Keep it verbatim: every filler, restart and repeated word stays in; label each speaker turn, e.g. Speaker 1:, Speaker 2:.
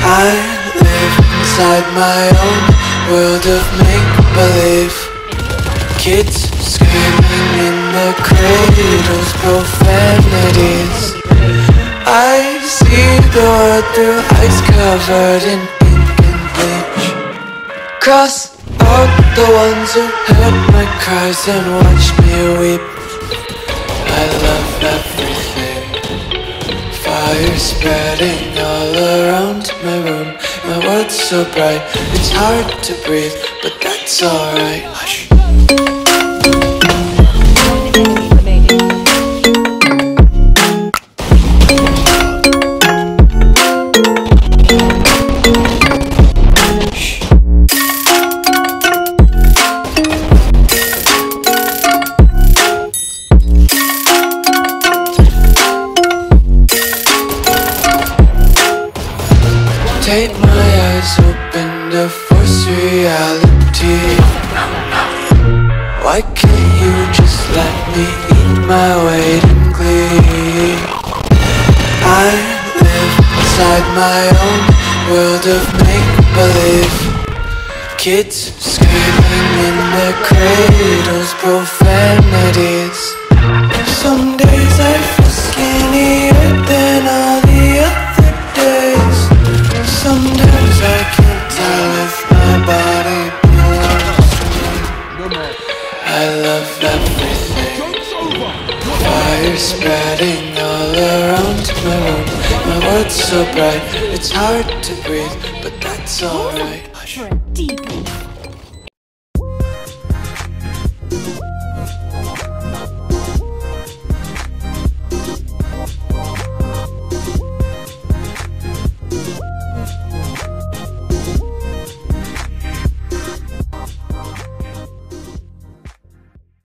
Speaker 1: I live inside my own world of make-believe. Kids screaming in their cradles, profanities. I see the world through ice covered in ink and bleach. Cross out the ones who heard my cries and watched me weep. I love everything. Fire spreading all around my room. My world's so bright, it's hard to breathe, but that's alright. Hush. Take my eyes open to force reality. Why can't you just let me eat my weight in glee? I live inside my own world of make-believe. Kids screaming in their cradles, profanities. Some days I feel skinnier than all the other days. Sometimes I can't tell if my body belongs to me. I love everything. Fire spreading all around my room. My world's so bright, it's hard to breathe, but that's alright. Hush.